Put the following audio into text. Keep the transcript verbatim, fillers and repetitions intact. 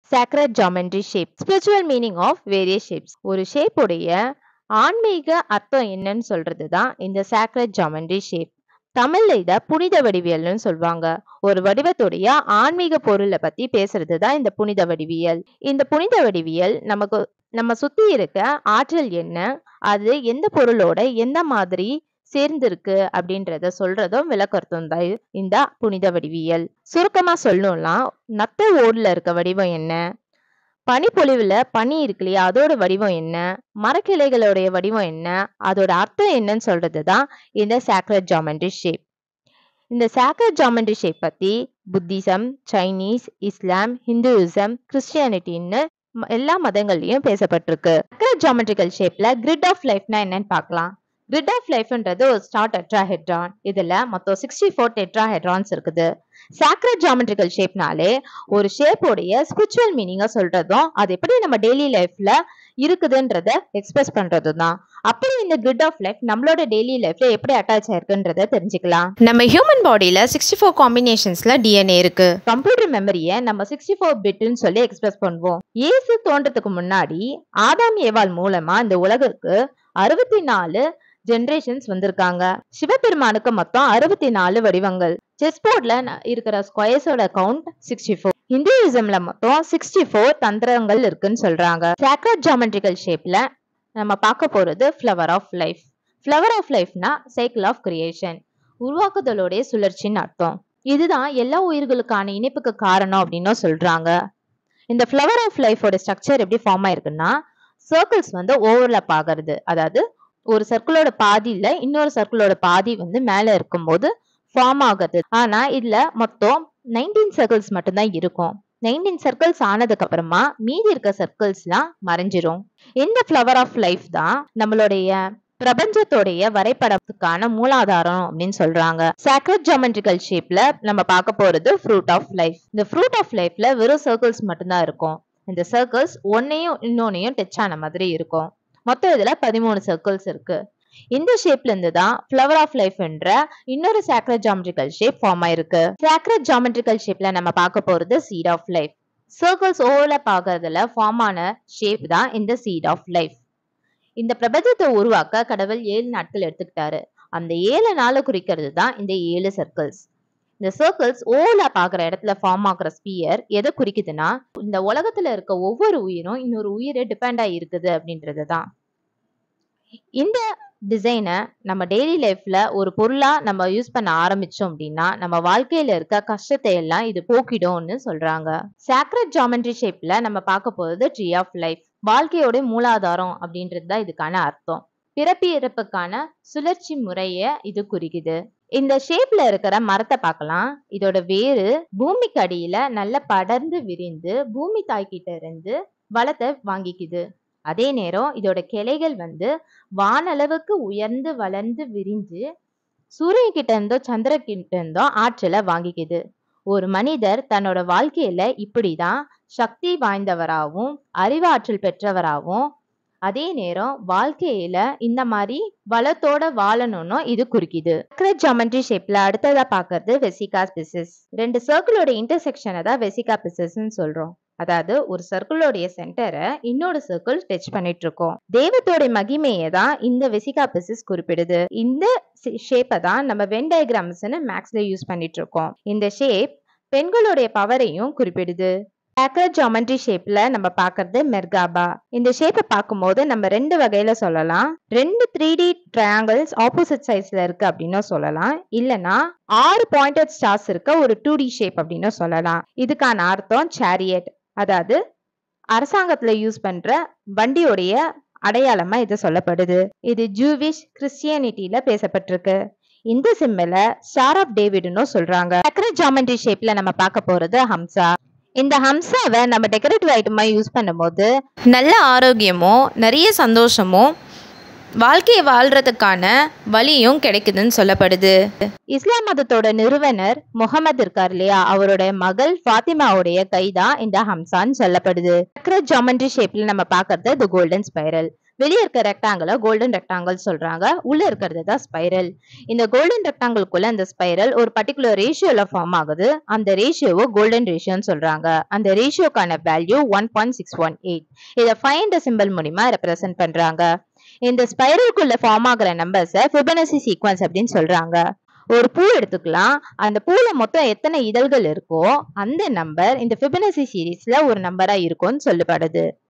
sacred geometry shape. Spiritual meaning of various shapes. ஒரு shape உடைய ஆன்மீக அர்த்தம் என்னன்னு சொல்றதுதான் இந்த sacred geometry shape. தமிழ்ல இத புனித வடிவியல்னு சொல்லுவாங்க. ஒரு வடிவத்துடைய ஆன்மீக பொருளை பத்தி பேசுறதுதான் இந்த புனித வடிவியல். இந்த புனித வடிவியல் நமக்கு நம்ம சுத்தி இருக்க ஆற்றல் என்ன, அது எந்த பொருளோட எந்த மாதிரி சேர்ந்திருக்கு அப்படின்றத சொல்றதும் விளக்கத்தும் தான் இந்த புனித வடிவியல். சுருக்கமா சொல்லணும்னா நத்த ஓடுல இருக்க வடிவம் என்ன, பனிப்பொழிவுல பனி இருக்கு இல்லையா அதோட வடிவம் என்ன, மரக்கிளைகளுடைய வடிவம் என்ன, அதோட அர்த்தம் என்னன்னு சொல்றதுதான் இந்த sacred geometry shape. இந்த sacred geometry shape பத்தி புத்திசம், சைனீஸ், இஸ்லாம், ஹிந்துயிசம், கிறிஸ்டியானிட்டின்னு எல்லா மதங்கள்லயும் பேசப்பட்டிருக்கு. sacred geometrical shapeல grid of lifeனா என்னன்னு பார்க்கலாம். grid of lifeன்றது ஒரு ஸ்டார் டெட்ராஹெட்ரான். இதுல மொத்தம் சிக்ஸ்டி ஃபோர் டெட்ராஹெட்ரான்ஸ் இருக்குது. sacred geometrical shapeனாலே ஒரு ஷேப்போடைய ஸ்பிரிச்சுவல் மீனிங்கா சொல்றதும் அது எப்படி நம்ம டெய்லி லைஃப்ல இருக்குதுன்றத எக்ஸ்பிரஸ் பண்றதும் தான். அப்படி இந்த grid of life நம்மளோட டெய்லி லைஃப்ல எப்படி அட்டாச் ஆயிருக்குன்றத தெரிஞ்சுக்கலாம். நம்ம ஹியூமன் பாடியில சிக்ஸ்டி ஃபோர் காம்பினேஷன்ஸ்ல டிஎன்ஏ இருக்கு. கம்ப்யூட்டர் மெமரியை நம்ம சிக்ஸ்டி ஃபோர் பிட்னு சொல்லி எக்ஸ்பிரஸ் பண்ணுவோம். இயேசு தோன்றதுக்கு முன்னாடி ஆதாம் ஏவாள் மூலமா இந்த உலகுக்கு அறுபத்தி நாலு ஜெனரேஷன்ஸ் வந்திருக்காங்க. சிவபெருமானுக்கு மொத்தம் அறுபத்தி நாலு வடிவங்கள். செஸ் போர்ட்ல இருக்கிற ஸ்கொயர்ஸோட கவுண்ட் சிக்ஸ்டி ஃபோர். ஹிந்துயிசம்ல மொத்தம் சிக்ஸ்டி ஃபோர் தந்திரங்கள் இருக்குன்னு சொல்றாங்க. sacred geometrical shapeல நம்ம பார்க்க போறது flower of life. Flower of லைஃப்னா சைக்கிள் ஆஃப் கிரியேஷன், உருவாக்குதலோடைய சுழற்சின்னு அர்த்தம். இதுதான் எல்லா உயிர்களுக்கான இணைப்புக்கு காரணம் அப்படின்னு சொல்றாங்க. இந்த ஃப்ளவர் ஆஃப் லைஃபோட ஸ்ட்ரக்சர் எப்படி ஃபார்ம் ஆயிருக்குன்னா சர்க்கிள்ஸ் வந்து ஓவர்லாப் ஆகிறது. அதாவது ஒரு சர்க்கிளோட பாதியில இன்னொரு சர்க்கிளோட பாதி வந்து மேல இருக்கும்போது ஃபார்ம் ஆகுது. ஆனா இதுல மொத்தம் நைன்டீன் சர்க்கிள்ஸ் மட்டும்தான் இருக்கும். நைன்டீன் சர்க்கிள்ஸ் ஆனதுக்கு அப்புறமா மீதி இருக்க சர்க்கிள்ஸ் எல்லாம் மறைஞ்சிரும். இந்த ஃப்ளவர் ஆஃப் லைஃப் தான் நம்மளுடைய பிரபஞ்சத்தோடைய வரைபடத்துக்கான மூலாதாரம் அப்படின்னு சொல்றாங்க. sacred geometrical shapeல நம்ம பார்க்க போறது ஃப்ரூட் ஆஃப் லைஃப். இந்த ஃப்ரூட் ஆஃப் லைஃப்ல வெறும் சர்க்கிள்ஸ் மட்டும்தான் இருக்கும். இந்த சர்க்கிள்ஸ் ஒன்னையும் இன்னொன்னையும் டச் ஆன மாதிரி இருக்கும். மொத்தம் இதுல பதிமூணு சர்க்கிள்ஸ் இருக்கு. இந்த ஷேப்ல இருந்து தான் ஃப்ளவர் ஆஃப் லைஃப் என்ற இன்னொரு sacred geometrical shape ஃபார்ம் ஆயிருக்கு. sacred geometrical shapeல நம்ம பார்க்க போறது seed of life. Circles overlap ஆகிறதுல ஃபார்ம் ஆன ஷேப் தான் இந்த சீட் ஆஃப் லைஃப். இந்த பிரபஞ்சத்தை உருவாக்க கடவுள் ஏழு நாட்கள் எடுத்துக்கிட்டாரு. அந்த ஏழு நாளை குறிக்கிறது தான் இந்த ஏழு சர்க்கிள்ஸ். இந்த சர்க்கிள்ஸ் ஓவர்லாப் ஆகிற இடத்துல ஃபார்ம் ஆகிற ஸ்பியர் எதை குறிக்குதுன்னா இந்த உலகத்துல இருக்க ஒவ்வொரு உயிரும் இன்னொரு உயிரை டிபெண்ட் ஆகி இருக்குது அப்படின்றது தான். இந்த டிசைனை நம்ம டெய்லி லைஃப்ல ஒரு பொருளா நம்ம யூஸ் பண்ண ஆரம்பிச்சோம் அப்படின்னா நம்ம வாழ்க்கையில இருக்க கஷ்டத்தை எல்லாம் இது போக்கிடும்னு சொல்றாங்க. sacred geometry shapeல நம்ம பார்க்க போறது ட்ரீ ஆஃப் லைஃப். வாழ்க்கையோட மூலாதாரம் அப்படின்றது தான் இதுக்கான அர்த்தம். பிறப்பு இறப்புக்கான சுழற்சி முறைய இது குறிக்குது. இந்த ஷேப்ல இருக்கிற மரத்தை பார்க்கலாம். இதோட வேறு பூமிக்கு அடியில நல்ல படர்ந்து விரிந்து பூமி தாய்கிட்ட இருந்து வளத்தை வாங்கிக்குது. அதே நேரம் இதோட கிளைகள் வந்து வானளவுக்கு உயர்ந்து வளர்ந்து விரிஞ்சு சூரியன் கிட்ட இருந்தோ சந்திர கிட்ட இருந்தோ ஆற்றலை வாங்கிக்குது. ஒரு மனிதர் தன்னோட வாழ்க்கையில இப்படிதான் சக்தி வாய்ந்தவராகவும் அறிவாற்றல் பெற்றவராகவும் அதே நேரம் வாழ்க்கையில இந்த மாதிரி வளத்தோட வாழணும்னு இது குறிக்குது. sacred geometry shapeல அடுத்ததா பாக்குறது வெசிகா ஸ்பீசிஸ். ரெண்டு சர்க்கிளோட இன்டர்செக்ஷனை தான் வெசிகா ஸ்பீசிஸ்ன்னு சொல்றோம். அதாவது ஒரு சர்க்கிளோடைய சென்டரை இன்னொரு சர்க்கிள் டச் பண்ணிட்டு இருக்கோம். தெய்வத்தோட மகிமையை தான் இந்த வெசிகா ஸ்பீசிஸ் குறிப்பிடுது. இந்த ஷேப்பை தான் நம்ம வென் டயக்ராம்ஸ்னு மேக்ஸ்ல யூஸ் பண்ணிட்டு இருக்கோம். இந்த ஷேப் பெண்களுடைய பவரையும் குறிப்பிடுது. sacred geometry shapeல நம்ம பார்க்கறது மெர்காபா. இந்த ஷேப்பை பார்க்கும்போது நம்ம ரெண்டு வகையில சொல்லலாம். ரெண்டு த்ரீ டி ட்ரையாங்கிள்ஸ் ஆப்போசிட் சைஸ்ல இருக்கு அப்படின்னு சொல்லலாம். இல்லனா ஆறு பாயிண்டட் ஸ்டார்ஸ் இருக்க ஒரு டூ டி ஷேப் அப்படின்னு சொல்லலாம். இதுக்கான அர்த்தம் சேரியட், அதாவது அரசாங்கத்துல யூஸ் பண்ற வண்டியோடைய அடையாளமா இது சொல்லப்படுது. இது ஜூவிஷ் கிறிஸ்டியானிட்டியில பேசப்பட்டிருக்கு. இந்த சிம்பல ஸ்டார் ஆஃப் டேவிட்னு சொல்றாங்க. sacred geometry shapeல நம்ம பார்க்க போறது ஹம்சா. இந்த ஹம்சாவை நம்ம டெக்கரேட்டிவ் ஐட்டமா யூஸ் பண்ணும்போது நல்ல ஆரோக்கியமும் நிறைய சந்தோஷமும் வாழ்க்கையை வாழ்றதுக்கான வழியும் கிடைக்குதுன்னு சொல்லப்படுது. இஸ்லாம் மதத்தோட நிறுவனர் முகமது இருக்கார் இல்லையா, அவரோட மகள் ஃபாத்திமாவுடைய கைதான் இந்த ஹம்சான்னு சொல்லப்படுது. sacred geometry shapeல நம்ம பார்க்கறது தி கோல்டன் ஸ்பைரல். வெளியே இருக்க ரெக்டாங்கிள கோல்டன் ரெக்டாங்கிள் சொல்றாங்க. உள்ள இருக்கிறது தான் ஸ்பைரல். இந்த கோல்டன் ரெக்டாங்கிள்குள்ள இந்த ஸ்பைரல் ஒரு பர்டிகுலர் ரேஷியோல ஃபார்ம் ஆகுது. அந்த ரேஷியோவை கோல்டன் ரேஷியோன்னு சொல்றாங்க. அந்த ரேஷியோக்கான value one point six one eight. இதை ஃபைண்ட் சிம்பிள் மூலியமா ரெப்ரசென்ட் பண்றாங்க. இந்த ஸ்பைரலுக்குள்ள ஃபார்ம் ஆகிற நம்பர்ஸை ஃபிபொனாச்சி சீக்வன்ஸ் அப்படின்னு சொல்றாங்க. ஒரு பூ எடுத்துக்கலாம். அந்த பூல மொத்தம் எத்தனை இதழ்கள் இருக்கோ அந்த நம்பர் இந்த ஃபிபொனாச்சி சீரீஸ்ல ஒரு நம்பரா இருக்கும்னு சொல்லப்படுது.